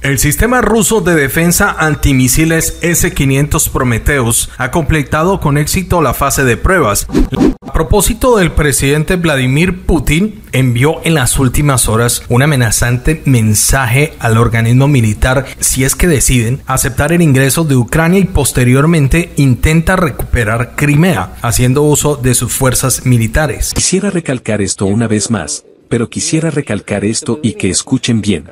El sistema ruso de defensa antimisiles S-500 Prometheus ha completado con éxito la fase de pruebas. A propósito, el presidente Vladimir Putin envió en las últimas horas un amenazante mensaje al organismo militar si es que deciden aceptar el ingreso de Ucrania y posteriormente intenta recuperar Crimea, haciendo uso de sus fuerzas militares. Quisiera recalcar esto una vez más, pero quisiera recalcar esto y que escuchen bien.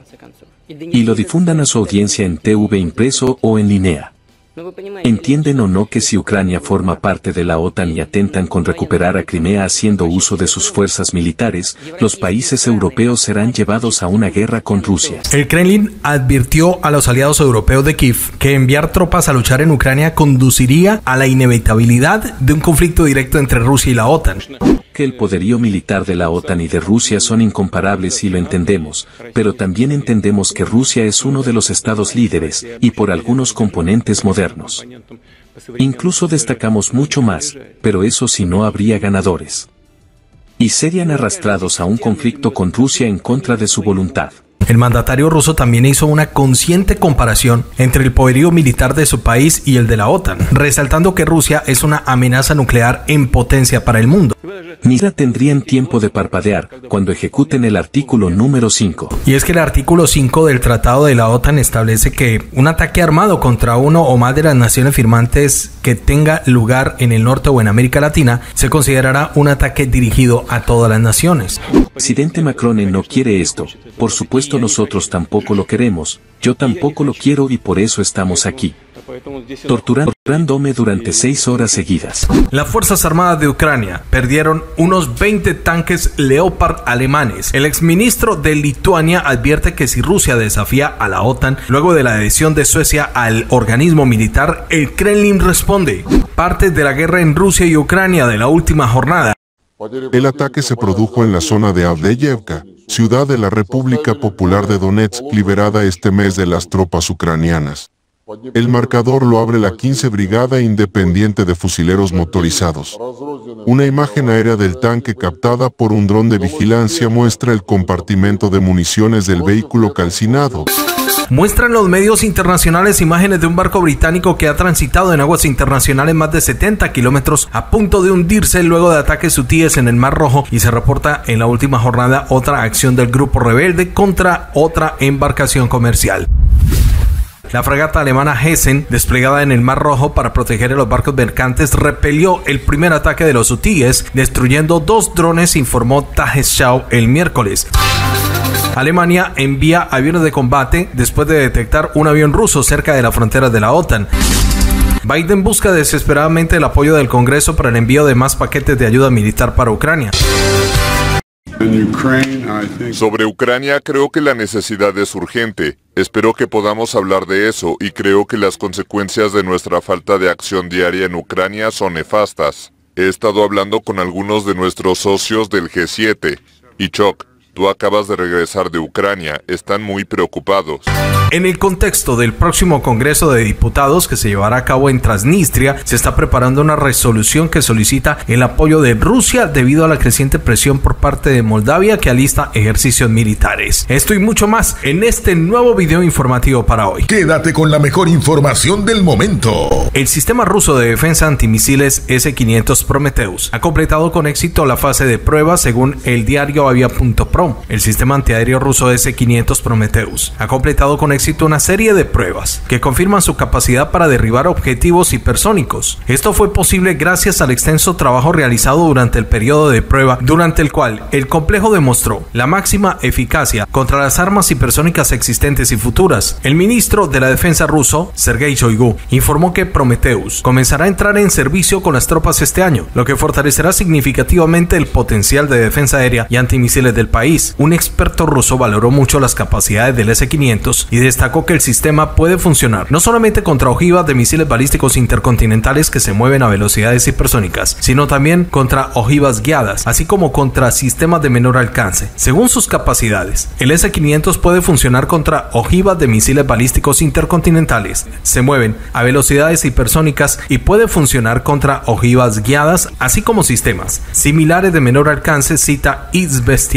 Y lo difundan a su audiencia en TV impreso o en línea. ¿Entienden o no que si Ucrania forma parte de la OTAN y atentan con recuperar a Crimea haciendo uso de sus fuerzas militares, los países europeos serán llevados a una guerra con Rusia? El Kremlin advirtió a los aliados europeos de Kiev que enviar tropas a luchar en Ucrania conduciría a la inevitabilidad de un conflicto directo entre Rusia y la OTAN. Que el poderío militar de la OTAN y de Rusia son incomparables y lo entendemos, pero también entendemos que Rusia es uno de los estados líderes, y por algunos componentes modernos. Incluso destacamos mucho más, pero eso sí no habría ganadores. Y serían arrastrados a un conflicto con Rusia en contra de su voluntad. El mandatario ruso también hizo una consciente comparación entre el poderío militar de su país y el de la OTAN, resaltando que Rusia es una amenaza nuclear en potencia para el mundo. Ni siquiera tendrían tiempo de parpadear cuando ejecuten el artículo número 5. Y es que el artículo 5 del Tratado de la OTAN establece que un ataque armado contra uno o más de las naciones firmantes que tenga lugar en el norte o en América Latina se considerará un ataque dirigido a todas las naciones. El presidente Macron no quiere esto. Por supuesto nosotros tampoco lo queremos, yo tampoco lo quiero y por eso estamos aquí. Torturándome durante 6 horas seguidas. Las Fuerzas Armadas de Ucrania perdieron unos 20 tanques Leopard alemanes. El exministro de Lituania advierte que si Rusia desafía a la OTAN luego de la adhesión de Suecia al organismo militar, el Kremlin responde. Parte de la guerra en Rusia y Ucrania de la última jornada. El ataque se produjo en la zona de Avdiivka, ciudad de la República Popular de Donetsk, liberada este mes de las tropas ucranianas. El marcador lo abre la 15 Brigada Independiente de Fusileros Motorizados. Una imagen aérea del tanque captada por un dron de vigilancia muestra el compartimento de municiones del vehículo calcinado. Muestran los medios internacionales imágenes de un barco británico que ha transitado en aguas internacionales más de 70 kilómetros a punto de hundirse luego de ataques hutíes en el Mar Rojo, y se reporta en la última jornada otra acción del grupo rebelde contra otra embarcación comercial. La fragata alemana Hessen, desplegada en el Mar Rojo para proteger a los barcos mercantes, repelió el primer ataque de los hutíes, destruyendo 2 drones, informó Tagesschau el miércoles. Alemania envía aviones de combate después de detectar un avión ruso cerca de la frontera de la OTAN. Biden busca desesperadamente el apoyo del Congreso para el envío de más paquetes de ayuda militar para Ucrania. Sobre Ucrania, creo que la necesidad es urgente. Espero que podamos hablar de eso y creo que las consecuencias de nuestra falta de acción diaria en Ucrania son nefastas. He estado hablando con algunos de nuestros socios del G7 y Chuck, tú acabas de regresar de Ucrania, están muy preocupados. En el contexto del próximo Congreso de Diputados que se llevará a cabo en Transnistria, se está preparando una resolución que solicita el apoyo de Rusia debido a la creciente presión por parte de Moldavia que alista ejercicios militares. Esto y mucho más en este nuevo video informativo para hoy. Quédate con la mejor información del momento. El sistema ruso de defensa antimisiles S-500 Prometheus ha completado con éxito la fase de prueba según el diario Avia.pro. El sistema antiaéreo ruso S-500 Prometheus ha completado con éxito una serie de pruebas que confirman su capacidad para derribar objetivos hipersónicos. Esto fue posible gracias al extenso trabajo realizado durante el periodo de prueba, durante el cual el complejo demostró la máxima eficacia contra las armas hipersónicas existentes y futuras. El ministro de la defensa ruso, Sergei Shoigu, informó que Prometheus comenzará a entrar en servicio con las tropas este año, lo que fortalecerá significativamente el potencial de defensa aérea y antimisiles del país. Un experto ruso valoró mucho las capacidades del S-500 y destacó que el sistema puede funcionar no solamente contra ojivas de misiles balísticos intercontinentales que se mueven a velocidades hipersónicas, sino también contra ojivas guiadas, así como contra sistemas de menor alcance. Según sus capacidades, el S-500 puede funcionar contra ojivas de misiles balísticos intercontinentales, se mueven a velocidades hipersónicas y puede funcionar contra ojivas guiadas, así como sistemas similares de menor alcance, cita Izvestia.com.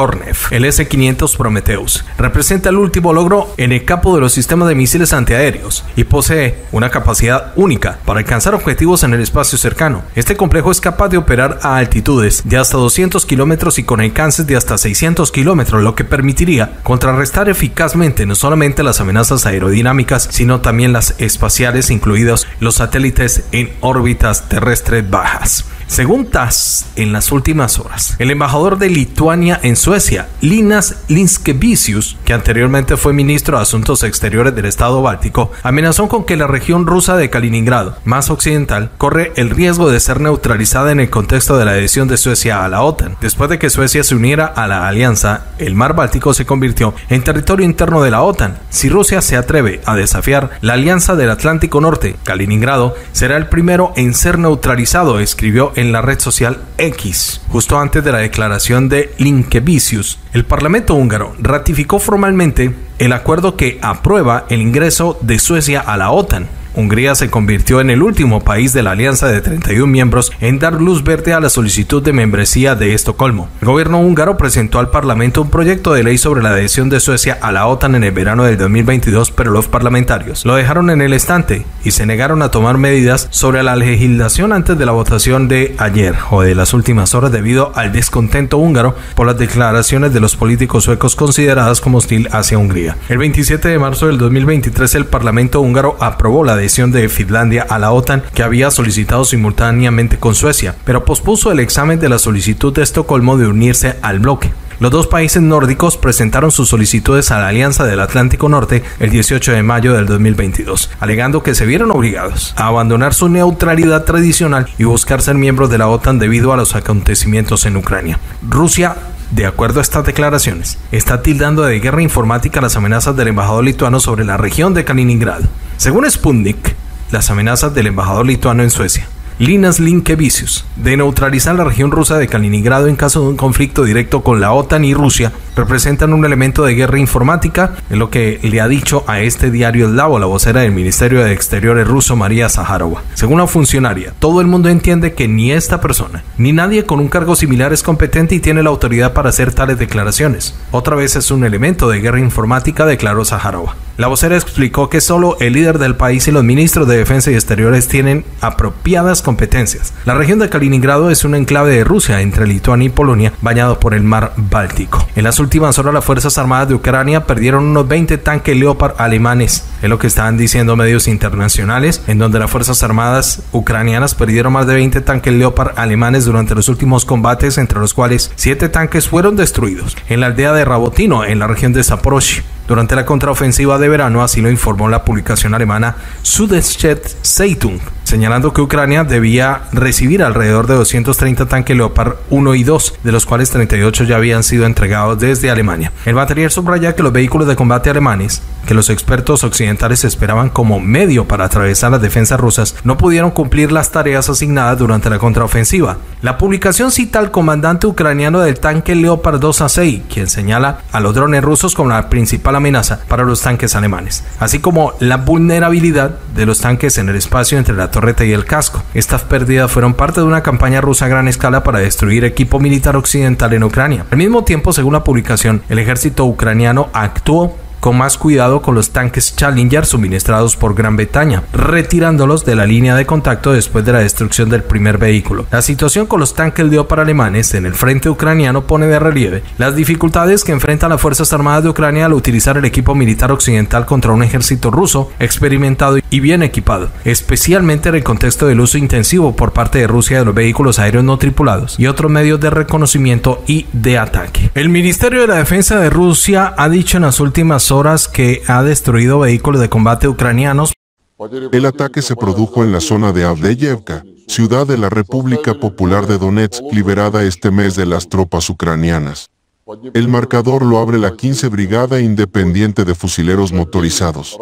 Kornev. El S-500 Prometheus representa el último logro en el campo de los sistemas de misiles antiaéreos y posee una capacidad única para alcanzar objetivos en el espacio cercano. Este complejo es capaz de operar a altitudes de hasta 200 kilómetros y con alcances de hasta 600 kilómetros, lo que permitiría contrarrestar eficazmente no solamente las amenazas aerodinámicas, sino también las espaciales, incluidos los satélites en órbitas terrestres bajas. Según TASS, en las últimas horas, el embajador de Lituania en Suecia, Linas Linskevicius, que anteriormente fue ministro de Asuntos Exteriores del Estado Báltico, amenazó con que la región rusa de Kaliningrado, más occidental, corre el riesgo de ser neutralizada en el contexto de la adhesión de Suecia a la OTAN. Después de que Suecia se uniera a la alianza, el mar Báltico se convirtió en territorio interno de la OTAN. Si Rusia se atreve a desafiar la alianza del Atlántico Norte, Kaliningrado será el primero en ser neutralizado, escribió en la red social X. Justo antes de la declaración de Linskevicius, el Parlamento húngaro ratificó formalmente el acuerdo que aprueba el ingreso de Suecia a la OTAN. Hungría se convirtió en el último país de la alianza de 31 miembros en dar luz verde a la solicitud de membresía de Estocolmo. El gobierno húngaro presentó al Parlamento un proyecto de ley sobre la adhesión de Suecia a la OTAN en el verano del 2022, pero los parlamentarios lo dejaron en el estante y se negaron a tomar medidas sobre la legislación antes de la votación de ayer o de las últimas horas debido al descontento húngaro por las declaraciones de los políticos suecos consideradas como hostil hacia Hungría. El 27 de marzo del 2023 el Parlamento húngaro aprobó la adhesión de Finlandia a la OTAN, que había solicitado simultáneamente con Suecia, pero pospuso el examen de la solicitud de Estocolmo de unirse al bloque. Los dos países nórdicos presentaron sus solicitudes a la Alianza del Atlántico Norte el 18 de mayo del 2022, alegando que se vieron obligados a abandonar su neutralidad tradicional y buscar ser miembros de la OTAN debido a los acontecimientos en Ucrania. Rusia, de acuerdo a estas declaraciones, está tildando de guerra informática las amenazas del embajador lituano sobre la región de Kaliningrado. Según Sputnik, las amenazas del embajador lituano en Suecia, Linas Linskevicius, de neutralizar la región rusa de Kaliningrado en caso de un conflicto directo con la OTAN y Rusia, representan un elemento de guerra informática, en lo que le ha dicho a este diario eslavo la vocera del Ministerio de Exteriores ruso, María Zaharova. Según la funcionaria, todo el mundo entiende que ni esta persona, ni nadie con un cargo similar es competente y tiene la autoridad para hacer tales declaraciones. Otra vez es un elemento de guerra informática, declaró Zaharova. La vocera explicó que solo el líder del país y los ministros de Defensa y Exteriores tienen apropiadas competencias. La región de Kaliningrado es un enclave de Rusia entre Lituania y Polonia, bañado por el mar Báltico. En las últimas horas, las Fuerzas Armadas de Ucrania perdieron unos 20 tanques Leopard alemanes. Es lo que están diciendo medios internacionales, en donde las Fuerzas Armadas ucranianas perdieron más de 20 tanques Leopard alemanes durante los últimos combates, entre los cuales 7 tanques fueron destruidos en la aldea de Rabotino, en la región de Zaporozhye, durante la contraofensiva de verano, así lo informó la publicación alemana Süddeutsche Zeitung, señalando que Ucrania debía recibir alrededor de 230 tanques Leopard 1 y 2, de los cuales 38 ya habían sido entregados desde Alemania. El material subraya que los vehículos de combate alemanes, que los expertos occidentales esperaban como medio para atravesar las defensas rusas, no pudieron cumplir las tareas asignadas durante la contraofensiva. La publicación cita al comandante ucraniano del tanque Leopard 2 Asei, quien señala a los drones rusos como la principal amenaza para los tanques alemanes, así como la vulnerabilidad de los tanques en el espacio entre la torreta y el casco. Estas pérdidas fueron parte de una campaña rusa a gran escala para destruir equipo militar occidental en Ucrania. Al mismo tiempo, según la publicación, el ejército ucraniano actuó con más cuidado con los tanques Challenger suministrados por Gran Bretaña, retirándolos de la línea de contacto después de la destrucción del primer vehículo. La situación con los tanques Leopard alemanes en el frente ucraniano pone de relieve las dificultades que enfrentan las Fuerzas Armadas de Ucrania al utilizar el equipo militar occidental contra un ejército ruso experimentado y bien equipado, especialmente en el contexto del uso intensivo por parte de Rusia de los vehículos aéreos no tripulados y otros medios de reconocimiento y de ataque. El Ministerio de la Defensa de Rusia ha dicho en las últimas horas que ha destruido vehículos de combate ucranianos. El ataque se produjo en la zona de Avdiivka, ciudad de la República Popular de Donetsk, liberada este mes de las tropas ucranianas. El marcador lo abre la 15 Brigada Independiente de Fusileros Motorizados.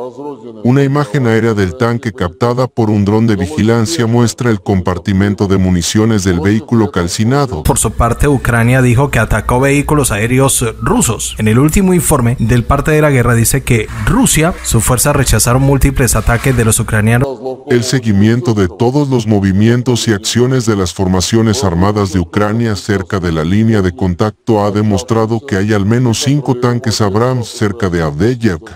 Una imagen aérea del tanque captada por un dron de vigilancia muestra el compartimento de municiones del vehículo calcinado. Por su parte, Ucrania dijo que atacó vehículos aéreos rusos. En el último informe del parte de la guerra dice que Rusia, sus fuerzas rechazaron múltiples ataques de los ucranianos. El seguimiento de todos los movimientos y acciones de las formaciones armadas de Ucrania cerca de la línea de contacto ha demostrado que hay al menos 5 tanques Abrams cerca de Avdiivka.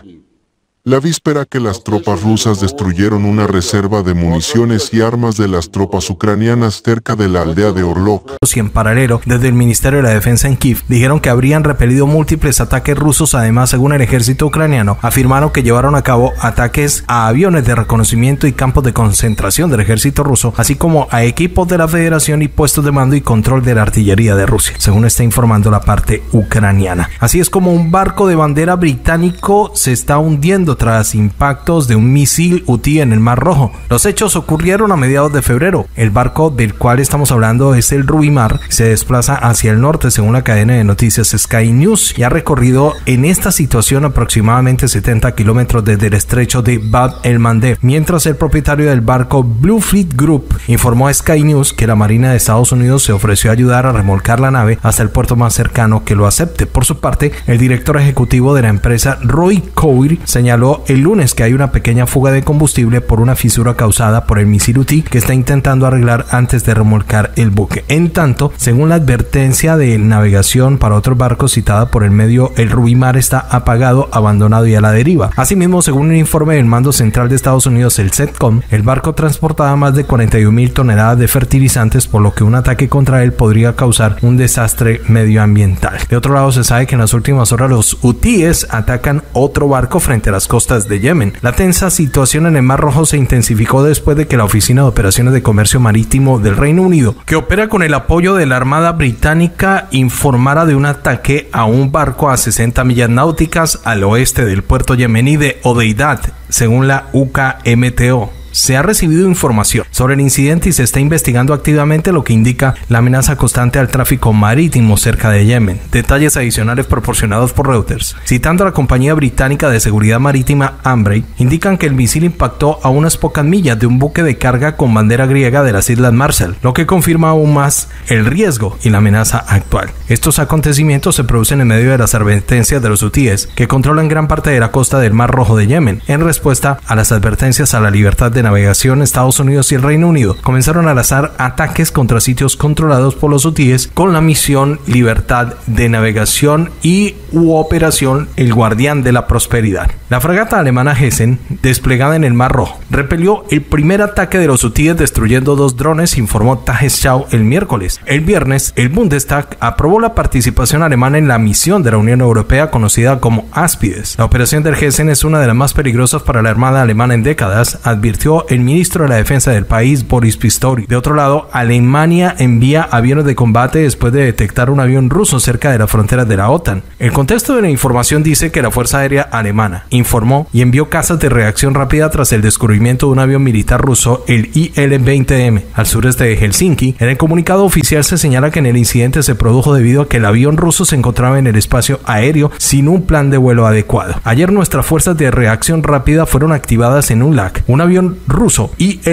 La víspera que las tropas rusas destruyeron una reserva de municiones y armas de las tropas ucranianas cerca de la aldea de Orlok. Y en paralelo, desde el Ministerio de la Defensa en Kiev, dijeron que habrían repelido múltiples ataques rusos. Además, según el ejército ucraniano, afirmaron que llevaron a cabo ataques a aviones de reconocimiento y campos de concentración del ejército ruso, así como a equipos de la Federación y puestos de mando y control de la artillería de Rusia, según está informando la parte ucraniana. Así es como un barco de bandera británico se está hundiendo tras impactos de un misil UTI en el Mar Rojo. Los hechos ocurrieron a mediados de febrero. El barco del cual estamos hablando es el Rubimar. Se desplaza hacia el norte según la cadena de noticias Sky News y ha recorrido en esta situación aproximadamente 70 kilómetros desde el estrecho de Bab el-Mandeb, mientras el propietario del barco Blue Fleet Group informó a Sky News que la Marina de Estados Unidos se ofreció a ayudar a remolcar la nave hasta el puerto más cercano que lo acepte. Por su parte, el director ejecutivo de la empresa, Roy Cowie, señaló el lunes que hay una pequeña fuga de combustible por una fisura causada por el misil UTI que está intentando arreglar antes de remolcar el buque. En tanto, según la advertencia de navegación para otros barcos citada por el medio, el Rubimar está apagado, abandonado y a la deriva. Asimismo, según un informe del Mando Central de Estados Unidos, el CENTCOM, el barco transportaba más de 41,000 toneladas de fertilizantes, por lo que un ataque contra él podría causar un desastre medioambiental. De otro lado, se sabe que en las últimas horas los hutíes atacan otro barco frente a las costas de Yemen. La tensa situación en el Mar Rojo se intensificó después de que la Oficina de Operaciones de Comercio Marítimo del Reino Unido, que opera con el apoyo de la Armada Británica, informara de un ataque a un barco a 60 millas náuticas al oeste del puerto yemení de Hodeida, según la UKMTO. Se ha recibido información sobre el incidente y se está investigando activamente, lo que indica la amenaza constante al tráfico marítimo cerca de Yemen. Detalles adicionales proporcionados por Reuters, citando a la compañía británica de seguridad marítima Ambrey, indican que el misil impactó a unas pocas millas de un buque de carga con bandera griega de las Islas Marshall, lo que confirma aún más el riesgo y la amenaza actual. Estos acontecimientos se producen en medio de las advertencias de los hutíes, que controlan gran parte de la costa del Mar Rojo de Yemen. En respuesta a las advertencias a la libertad de navegación, Estados Unidos y el Reino Unido comenzaron a lanzar ataques contra sitios controlados por los hutíes con la misión Libertad de Navegación y Operación El Guardián de la Prosperidad. La fragata alemana Hessen, desplegada en el Mar Rojo, repelió el primer ataque de los hutíes destruyendo 2 drones, informó Tagesschau el miércoles. El viernes, el Bundestag aprobó la participación alemana en la misión de la Unión Europea conocida como Aspides. La operación del Hessen es una de las más peligrosas para la Armada alemana en décadas, advirtió el ministro de la Defensa del país, Boris Pistorius. De otro lado, Alemania envía aviones de combate después de detectar un avión ruso cerca de las fronteras de la OTAN. El contexto de la información dice que la Fuerza Aérea Alemana informó y envió cazas de reacción rápida tras el descubrimiento de un avión militar ruso, el IL-20M, al sureste de Helsinki. En el comunicado oficial se señala que en el incidente se produjo debido a que el avión ruso se encontraba en el espacio aéreo sin un plan de vuelo adecuado. Ayer nuestras fuerzas de reacción rápida fueron activadas en un LAC. Un avión ruso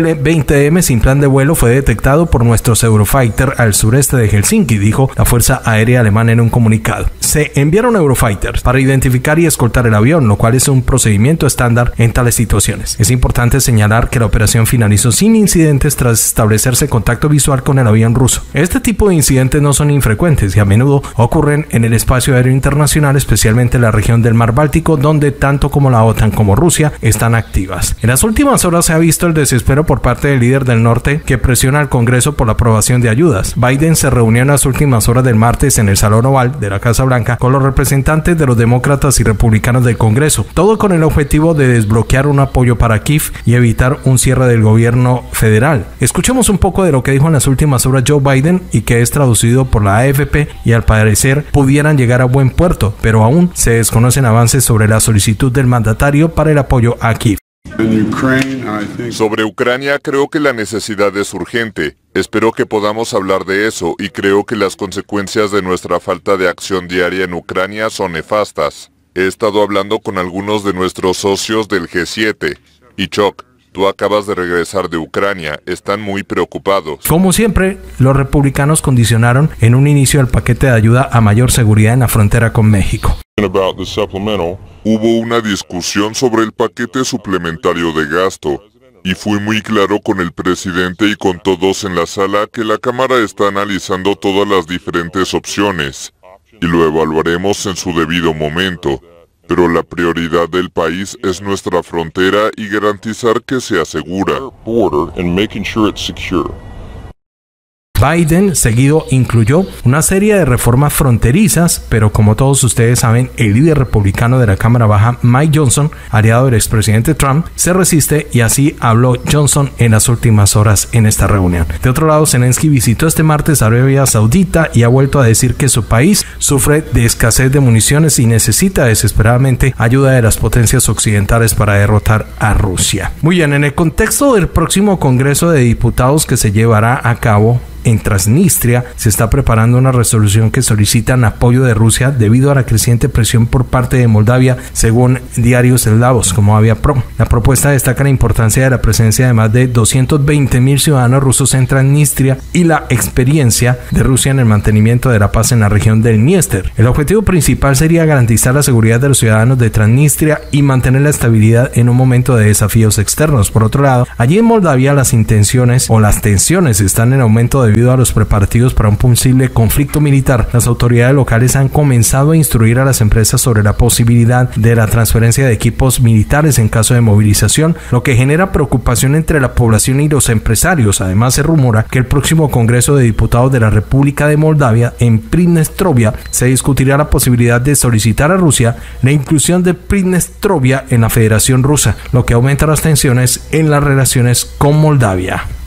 IL-20M sin plan de vuelo fue detectado por nuestros Eurofighter al sureste de Helsinki, dijo la Fuerza Aérea Alemana en un comunicado. Se enviaron Eurofighters para identificar y escoltar el avión, lo cual es un procedimiento estándar en tales situaciones. Es importante señalar que la operación finalizó sin incidentes tras establecerse contacto visual con el avión ruso. Este tipo de incidentes no son infrecuentes y a menudo ocurren en el espacio aéreo internacional, especialmente en la región del Mar Báltico, donde tanto como la OTAN como Rusia están activas. En las últimas horas se ha visto el desespero por parte del líder del norte que presiona al Congreso por la aprobación de ayudas. Biden se reunió en las últimas horas del martes en el Salón Oval de la Casa Blanca con los representantes de los demócratas y republicanos del Congreso, todo con el objetivo de desbloquear un apoyo para Kiev y evitar un cierre del gobierno federal. Escuchemos un poco de lo que dijo en las últimas horas Joe Biden y que es traducido por la AFP y al parecer pudieran llegar a buen puerto, pero aún se desconocen avances sobre la solicitud del mandatario para el apoyo a Kiev. Sobre Ucrania creo que la necesidad es urgente. Espero que podamos hablar de eso y creo que las consecuencias de nuestra falta de acción diaria en Ucrania son nefastas. He estado hablando con algunos de nuestros socios del G7. Y Chuck, tú acabas de regresar de Ucrania, están muy preocupados. Como siempre, los republicanos condicionaron en un inicio el paquete de ayuda a mayor seguridad en la frontera con México. Hubo una discusión sobre el paquete suplementario de gasto, y fui muy claro con el presidente y con todos en la sala que la Cámara está analizando todas las diferentes opciones, y lo evaluaremos en su debido momento. Pero la prioridad del país es nuestra frontera y garantizar que sea segura. Biden seguido incluyó una serie de reformas fronterizas, pero como todos ustedes saben, el líder republicano de la Cámara Baja, Mike Johnson, aliado del expresidente Trump, se resiste y así habló Johnson en las últimas horas en esta reunión. De otro lado, Zelensky visitó este martes Arabia Saudita y ha vuelto a decir que su país sufre de escasez de municiones y necesita desesperadamente ayuda de las potencias occidentales para derrotar a Rusia. Muy bien, en el contexto del próximo Congreso de Diputados que se llevará a cabo en Transnistria, se está preparando una resolución que solicita apoyo de Rusia debido a la creciente presión por parte de Moldavia, según diarios eslavos como Avia Pro. La propuesta destaca la importancia de la presencia de más de 220,000 ciudadanos rusos en Transnistria y la experiencia de Rusia en el mantenimiento de la paz en la región del Dniester. El objetivo principal sería garantizar la seguridad de los ciudadanos de Transnistria y mantener la estabilidad en un momento de desafíos externos. Por otro lado, allí en Moldavia las tensiones están en aumento debido a los preparativos para un posible conflicto militar. Las autoridades locales han comenzado a instruir a las empresas sobre la posibilidad de la transferencia de equipos militares en caso de movilización, lo que genera preocupación entre la población y los empresarios. Además, se rumora que el próximo Congreso de Diputados de la República de Moldavia en Pridnestrovia se discutirá la posibilidad de solicitar a Rusia la inclusión de Pridnestrovia en la Federación Rusa, lo que aumenta las tensiones en las relaciones con Moldavia.